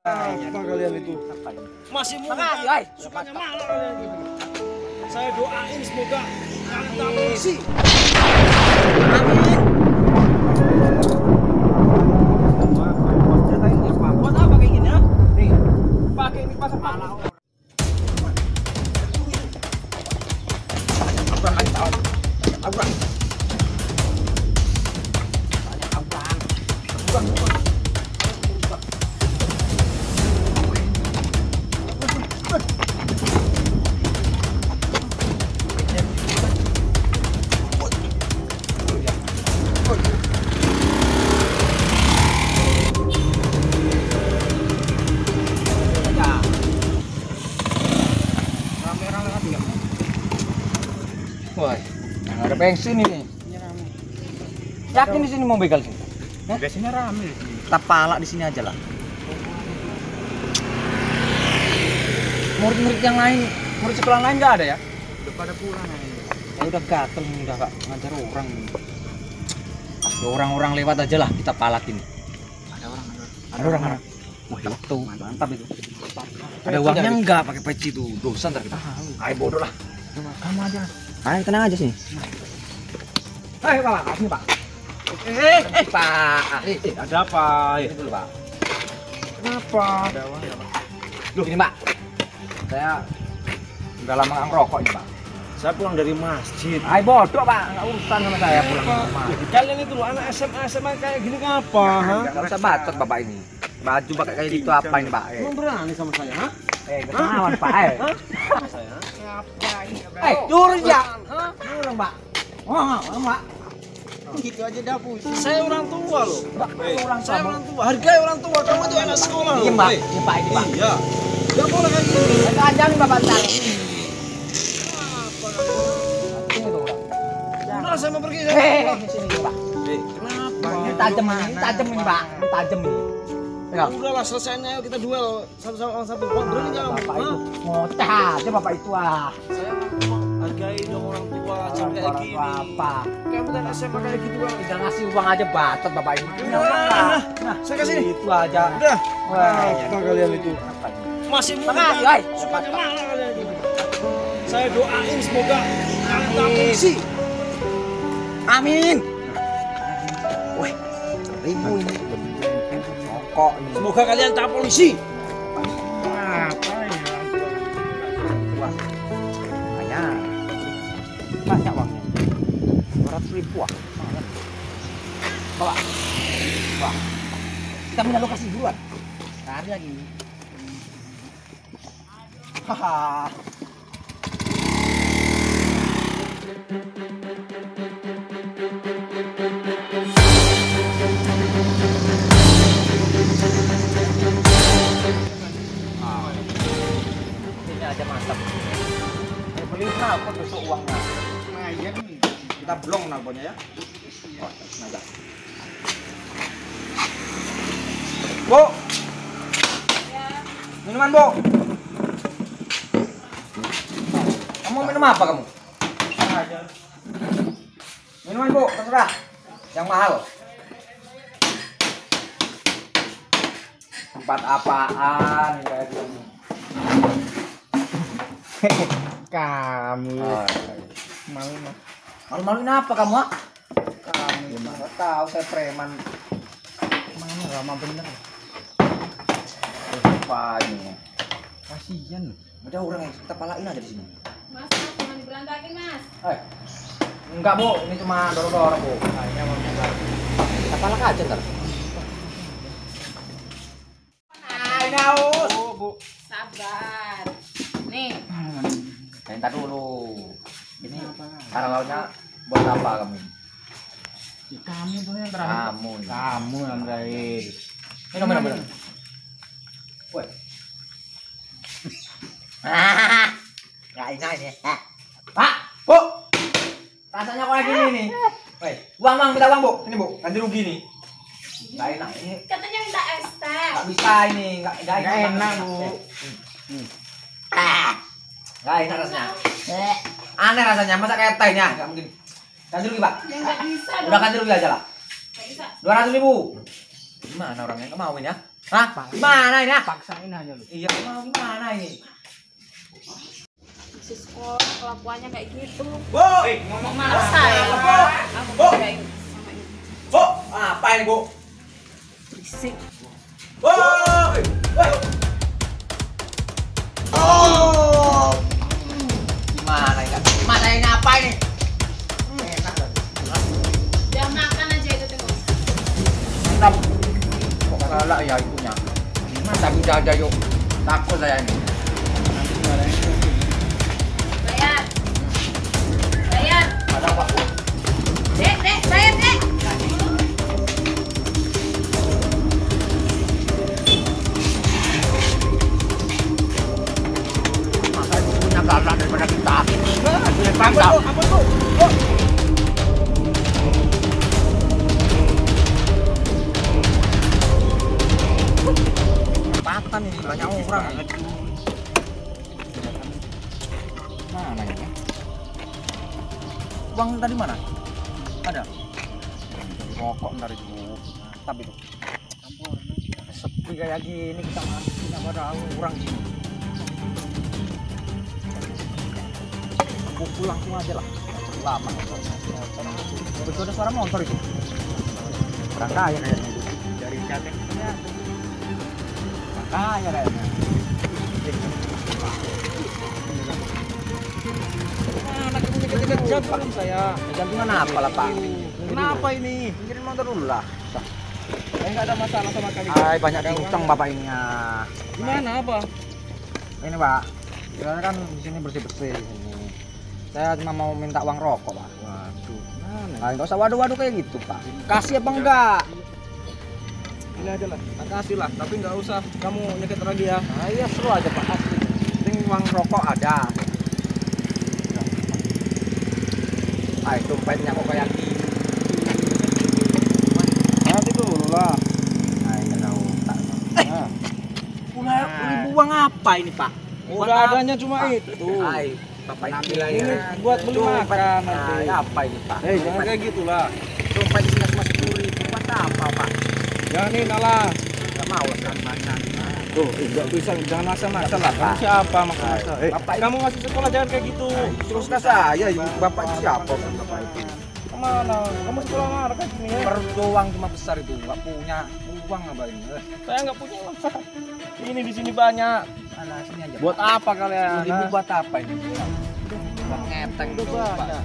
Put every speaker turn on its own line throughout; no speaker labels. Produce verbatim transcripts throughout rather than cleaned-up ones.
Apa kalian itu?
Masih muda, sukanya malah kalian gitu. Saya doain semoga kalian tak polisi. Amin. Buat apa kayak gini ya? Nih, pakai ini pasang pala. Abang aja tahu. Abang. Banyak abang. Abang.
Wah, nggak ada bensin ini. Yakin di sini mau begal sini?
Eh? Biasanya rame.
Kita palak di sini aja lah. Murid-murid yang lain, murid sekolah lain nggak ada ya?
Udah pada pulang ya.
Ya udah gatel nih, udah kak ngajar orang. Ada orang-orang lewat aja lah kita palak ini.
Ada orang, ada.
Ada orang mana? Wah itu mantap itu. Ada uangnya enggak pakai peci itu dosa ntar kita. Ayo bodoh lah.
Kamu aja.
Ayo tenang aja sini. Ayo pak, sini pak. Eh, eh pak. Eh, eh,
Ada apa?
ini dulu pak.
Kenapa? Ada uang ya, Pak?
Loh ini pak. Saya udah lama nggak ngerokok ini pak.
Saya pulang dari masjid.
Ayo bodoh pak, nggak urusan sama saya pulang ke rumah.
Kalian itu loh anak S M A S M A kayak gini ngapa? Ha?
Nggak usah bacot bapak ini. Baju pakai kayak gitu apa ini pak? Eh,
Emang berani sama saya, ha?
eh kenawan pak. Eh,
Sama saya. Ngapain?
eh turun ya. Turun pak. Oh, oh, pak.
Gitu aja dah pusing. Saya orang tua loh.
Pak,
Eh,
orang
saya
tua.
orang tua. Hargai orang tua. Kamu tuh anak sekolah loh.
Iya pak,
Eh,
ini pak ini pak.
Iya. Gak boleh kayak gini.
Saya ajarin bapak ntar. Sini tuh pak.
Udah saya mau pergi. Saya
Eh,
mau pulang.
di sini pak.
Eh, kenapa?
Ini tajam ini, ini tajam ini pak, ini tajam ini. Pegang.
Udahlah selesaiin ayo kita duel satu sama orang satu. Wah, berani nggak kamu?
Bapak
Hah?
itu ngoceh aja bapak itu ah.
Saya mau hargai dong orang tua jangan kayak
Orang
gini.
tua apa?
Kamu dan S M A kayak gitu kan?
Tinggal ngasih uang aja bacot bapak ini. Punya uang
Nah,
nggak?
nah,
Nah,
saya kasih nih.
itu aja.
Udah.
Wah,
Apa kalian itu?
apa ini?
Masih muda,
Makasih, ay.
sukanya malah kalian gitu. Saya doain semoga kalian tak polisi.
Amin. Wih, ribu ini. Rokok ini.
Semoga kalian tak polisi.
Apa ya? Wah, banyak. Banyak uangnya. Dua ratus ribu ah. Bawa. Wah. Kita pindah lokasi duluan. Cari lagi. Haha. Ini aja mantap. Eh, beli knalpot besok uangnya.
Nah, iya nih.
Kita blong knalpotnya ya. Oh, sengaja. Bu. Minuman, Bu. Kamu minum apa kamu?
Aja.
Minuman, Bu, terserah. Yang mahal. Tempat apaan kayak gini?
Kamu
Oh,
malu mah.
malu-maluin apa kamu, ah?
Kamu
Nggak tahu saya preman.
mana lama bener.
Apa ini?
Kasihan.
Udah orang yang kita palain aja di sini.
Mas, jangan diberantakin, Mas.
Eh, enggak Bu, ini cuma dorong-dorong Bu.
Kayaknya mau nyebar.
Kita palak aja ntar. Ah, ini haus.
Bu, Bu.
Sabar. Nih,
Eh, ntar dulu. Ini karang lautnya buat apa kamu?
Kamu tuh yang terakhir.
Kamu.
Kamu yang terakhir.
Minum, minum, minum. Woi. Ah, nggak enak ini. Eh, Pak, Bu. Rasanya kok kayak gini nih. Woi, uang, uang, minta uang Bu. Ini Bu, ganti rugi nih. Nggak enak ini.
katanya minta es teh.
Nggak bisa ini, nggak nggak
Nggak
enak,
enak,
Bu.
Bu.
Hmm. Ah, nggak enak rasanya. Eh, aneh rasanya, masa kayak tehnya, nggak mungkin. Ganti rugi Pak.
Ya nggak bisa
Udah
dong.
ganti rugi aja lah.
Nggak bisa.
Dua ratus ribu. Gimana orangnya nggak mau ini ya? Hah? Gimana ini? ah?
Paksain aja lu.
Iya, mau gimana ini?
Si sekolah kelakuannya kayak gitu.
Bu, eh, ngomong
Malah saya.
Bu,
Aku
Bu.
bedain sama ini.
Bu, apa ini, Bu?
Berisik.
Bu, woi. Oh. Gimana ini? Gimana ini apa ini? Hmm, enak kan?
Udah makan aja itu tengok.
Mantap. Kok kalah ya itunya? Mantap udah aja yuk. Takut saya ini.
Bayar. Bayar.
Ada apa?
Dek, dek, bayar, dek.
Masa itu punya kalah daripada kita.
Ampun bu, ampun bu. Bu.
Patan ini banyak orang. Mana ini? Uang tadi mana? Ada? Rokok ntar itu. Tapi itu. Sepi kayak gini kita masih tidak ada orang sini. Aku pulang semua aja lah. Lama motornya. Betul ada suara motor itu. Orang kaya kayaknya itu. Dari chattingnya. Orang kaya kayaknya.
Anak kamu dikejar jantung saya.
Jantungan apa lah Pak?
Kenapa ini?
Pinggirin motor dulu lah.
Saya nggak ada masalah sama kali.
Ay, banyak diutang Bapak ini ya.
Gimana apa?
Ini Pak, saya kan di sini bersih-bersih di sini. Saya cuma mau minta uang rokok Pak.
Waduh, mana?
Nah, nggak usah waduh-waduh kayak gitu Pak. Kasih apa enggak?
Ini aja lah, makasih lah. Tapi nggak usah kamu nyeket lagi ya.
Nah, iya seru aja Pak. Asli. Penting uang rokok ada. Ay, dompetnya kok kayak gini.
Nanti dulu lah.
Ay, nggak tahu. Tak.
Nah,
Punya ribu uang apa ini Pak?
udah adanya cuma itu.
Ay, Bapak ini bilang
Ini
ya.
buat beli
Dompet.
makan nanti.
Nah, apa ini Pak?
Eh, jangan kayak gitulah.
Dompet isinya cuma sepuluh ribu. Buat apa Pak?
Jangan ini nalah.
Nggak mau lah kan makan.
Tuh, enggak bisa, jangan maksa-maksa lah. Kamu siapa maksa-maksa?
Eh,
Bapak, kamu masih sekolah jangan kayak gitu.
Suka saya, ibu bapak itu siapa? Bapak itu
Kemana? Kamu sekolah mana kayak gini ya?
perut doang cuma besar itu, nggak punya uang apa ini? Eh,
Saya nggak punya uang. Ini di sini banyak.
mana sini aja.
Buat apa kalian?
Ibu
Hah?
buat apa ini? Buat ngeteng
Udah
tuh, Pak.
banyak.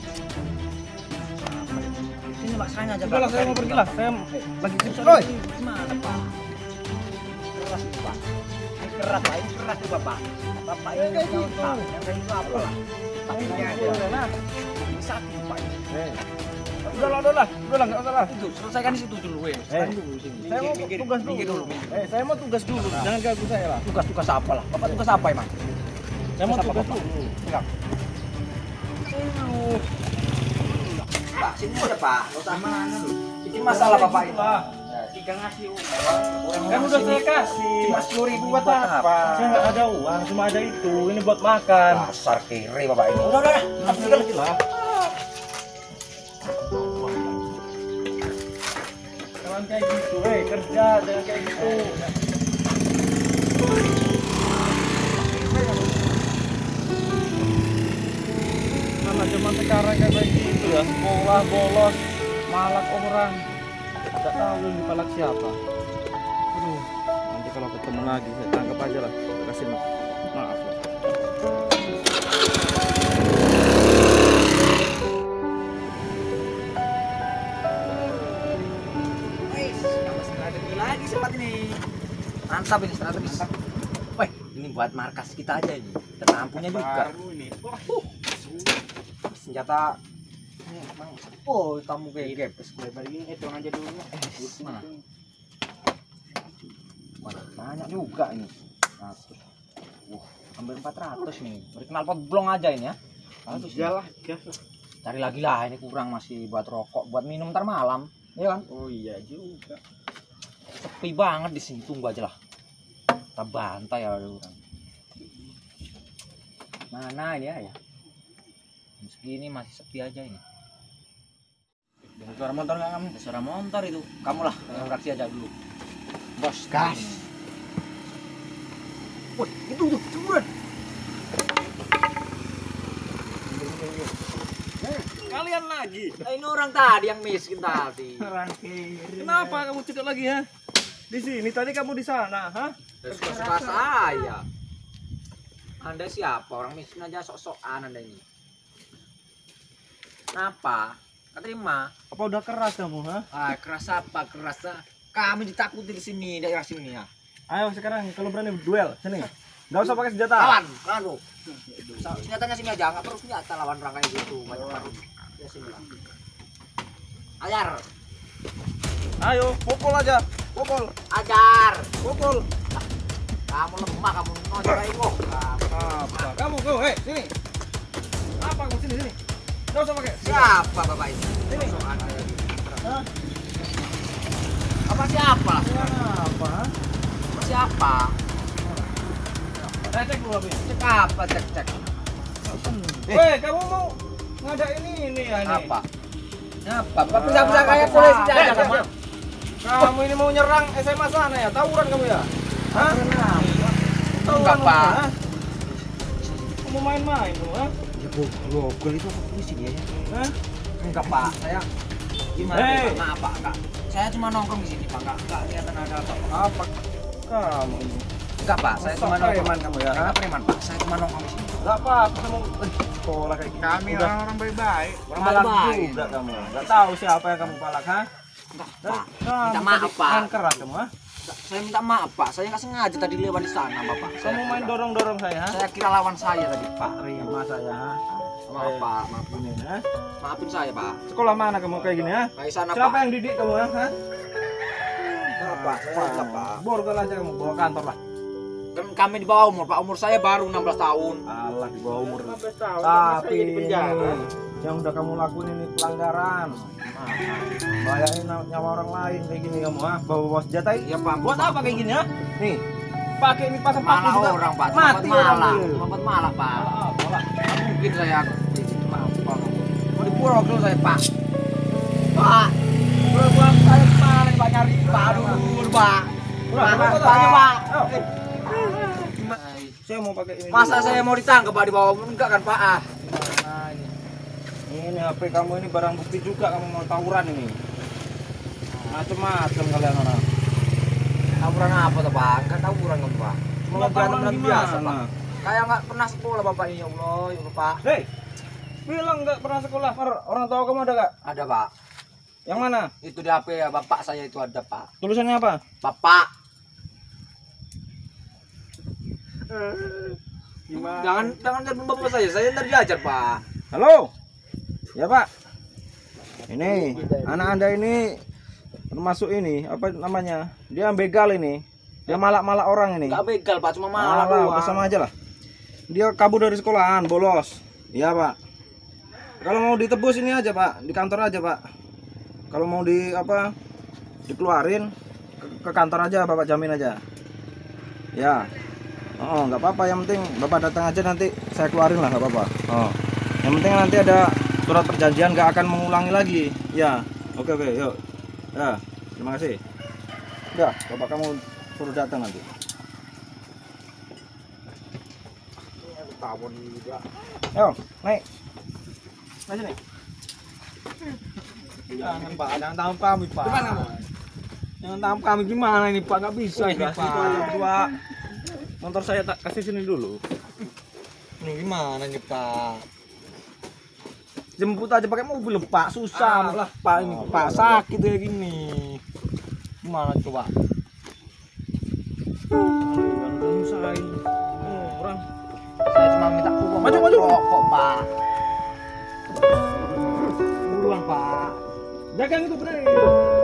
Sini Pak, saya aja.
Udah lah, saya mau pergi lah. Saya lagi susah.
Oi, gimana Pak? Keras ini, Pak. Ini keras Pak, ini keras tuh Bapak. Bapak ini
Kayak
punya
gitu.
utang, yang kayak gitu apa lah? Tapi ini aja.
Nah,
Ini sakit Pak.
eh. Udah lah, udah lah, udah lah, nggak usah lah.
Itu selesaikan di situ dulu, weh. Selesaikan dulu di sini.
Saya mau
Minggir,
tugas
minggir
dulu.
minggir.
Eh, saya mau tugas dulu. Jangan ganggu saya lah.
Tugas-tugas apa lah? Bapak tugas apa emang?
Saya mau
Tugas apa,
tugas
Bapak?
dulu.
Enggak. Pak, sini aja Pak. Nggak usah mana lu. Ini masalah Bapak ini.
Lah.
Tiga ngasih uang.
Kan udah saya kasih.
Cuma sepuluh ribu
buat apa? Saya nggak ada uang, cuma ada itu. Ini buat makan.
Dasar kiri Bapak ini. Udah, udah, udah.
Ambil lagi lah. Jangan kayak gitu, hei kerja jangan kayak gitu. Anak zaman sekarang kayak gitu ya, sekolah bolos, malak orang, nggak tahu ini palak siapa. Aduh, nanti kalau ketemu lagi saya tangkap aja lah, kasih maaf lah.
Strategi lagi sempat ini. Mantap ini strategis. Weh, ini buat markas kita aja ini. Dan lampunya juga.
ini.
Uh, senjata ini emang. Oh, kamu kayak gepes.
Lebar ini hitung aja dulu.
Eh, mana? Mana? Banyak juga ini. Satu. Wah, ambil empat ratus nih. Beri knalpot blong aja ini ya. Bagus ya.
Iyalah, gas.
Cari lagi lah, ini kurang masih buat rokok, buat minum ntar malam. Iya kan?
Oh iya juga.
Sepi banget di sini, tunggu aja lah. Kita bantai ya orang. Mana ini ya? ya? Jam segini masih sepi aja ini.
Dengan suara motor nggak kamu?
Ada suara motor itu. Kamu lah yang beraksi aja dulu. Bos, gas. Wah, itu tuh, ceburan.
Kalian lagi.
Eh, ini orang tadi yang miskin tadi.
Orang kiri. Kenapa kamu tidak lagi ha? Di sini tadi kamu di sana, ha?
Suka-suka saya. Anda siapa? Orang miskin aja sok-sokan Anda ini. Kenapa? Nggak terima.
Apa udah keras kamu, ha?
Ah, keras apa? Keras ah. Kami ditakuti di sini, daerah sini ya.
Ayo sekarang kalau berani duel sini. Enggak usah pakai senjata.
Lawan, lawan lu. Senjatanya sini aja, nggak perlu senjata lawan orang kayak gitu. Banyak baru. Ya sini lah. Ajar.
Ayo, pukul aja. Pukul.
Ajar.
Pukul.
Kamu lemah, kamu nonjol kok.
Apa? Kamu go, hei, sini. Apa kamu sini sini? Enggak usah pakai.
Siapa bapak ini?
Sini. Hah?
Apa siapa?
Apa?
Apa siapa?
Saya cek dulu apinya.
Cek apa? Cek cek.
Eh, kamu mau ngadain ini ya nih?
Apa? Apa? Bapak pindah-pindah kayak polisi aja kamu.
Kamu ini mau nyerang S M A sana ya? Tawuran kamu ya? Hah?
Enggak, Pak.
Hah? Kamu main-main tuh, ha?
Ya gogol itu apa polisi dia ya?
Hah?
Enggak, Pak. Saya gimana?
Hei.
Pak? Maaf, Pak. Enggak. Saya cuma nongkrong di sini, Pak. Enggak enggak kelihatan ada apa.
Apa kamu ini?
Enggak, Pak. Saya
Sok
cuma nongkrong.
preman kamu ya,
Enggak
ha?
preman, Pak. Saya cuma nongkrong di sini.
Enggak apa-apa kamu eh, sekolah kayak gini.
Kami
Udah.
orang-orang baik-baik.
Orang malak
baik.
juga kamu. Enggak tahu siapa yang kamu palak, ha?
Enggak,
Dari
Pak.
kamu
Minta maaf,
tadi
Pak.
main keras kamu, ha?
Saya minta maaf, Pak. Saya nggak sengaja tadi lewat di sana, Bapak. Saya
Kamu main
kira-
dorong-dorong saya, ha?
Saya kira lawan saya tadi, Pak.
Terima saya, ha?
Maaf,
Saya-
Pak. Maaf.
Ini, ha?
Maafin saya, Pak.
Sekolah mana kamu kayak gini, ha?
Kayak sana,
Siapa
Pak.
yang didik kamu, ha? Ha?
Enggak, Pak. Saya enggak, Pak.
Borgol aja kamu bawa kantor lah.
Kan kami di bawah umur, Pak. Umur saya baru enam belas tahun.
Alah di bawah umur.
enam belas tahun.
Tapi
Tapi di penjara.
ini, yang udah kamu lakuin ini pelanggaran. Bayarin nyawa orang lain kayak gini kamu, ha? Bawa-bawa senjata ini.
Iya, Pak.
Buat apa kayak gini, ha? Nih. Pakai ini pasang paku
Malah
juga.
orang, Pak.
Mati
Cuma
orang
malah.
tuh.
Cuma malah, Pak.
Ah, malah.
Nggak mungkin saya maaf, Pak. Mau dipurok dulu saya, Pak. Pak. Pulang saya kemarin Pak nyari Pak. Aduh, Pak.
Udah,
Pak,
coba, coba.
Pak, Pak.
Ayo. Saya mau pakai ini.
Masa
dulu.
saya mau ditangkap, Pak, di bawah? Enggak kan, Pak? Ah.
Mana ini? Ini H P kamu ini barang bukti juga kamu mau tawuran ini. Macem-macem kalian orang.
Tawuran apa tuh, Pak? Enggak tawuran kan, Pak. Cuma
Mau tawuran
berantem biasa,
gimana?
Pak. Kayak nggak pernah sekolah Bapak ini, ya Allah, ya Allah, Pak.
Hei, bilang nggak pernah sekolah. Or- Orang tua kamu ada nggak?
Ada, Pak.
Yang mana?
Itu di H P ya, Bapak saya itu ada, Pak.
Tulisannya apa?
Bapak.
Gimana?
Jangan jangan telepon Bapak saya. Saya ntar diajar, Pak.
Halo. Ya Pak. Ini anak anda ini termasuk ini apa namanya? Dia begal ini. Dia malak-malak orang ini.
Enggak begal, Pak, cuma malah
Malah,
doang.
udah sama aja lah. Dia kabur dari sekolahan, bolos. Iya Pak. Kalau mau ditebus ini aja Pak, di kantor aja Pak. Kalau mau di apa, dikeluarin ke, ke kantor aja, Bapak jamin aja. Ya. Oh, nggak apa-apa. Yang penting Bapak datang aja nanti saya keluarin lah, nggak apa-apa. Oh. Yang penting nanti ada surat perjanjian nggak akan mengulangi lagi. Ya. Oke oke, yuk. Ya. Terima kasih. Udah, Bapak kamu suruh datang nanti.
Tawon juga.
Ayo, naik. Naik sini.
Jangan Pak, jangan tahu kami Pak.
Gimana kamu?
Jangan tahu kami gimana ini Pak, nggak bisa ini
Udah,
Pak.
situ aja berdua. Motor saya tak kasih sini dulu.
Ini gimana nih Pak?
Jemput aja pakai mobil Pak, susah
Ah,
lah
Pak ini Pak sakit kayak gini. Gimana coba?
Jangan usahain orang.
Saya cuma minta uang.
Maju,
buat
maju.
rokok, Pak.
Buruan Pak.
Jagang itu bener.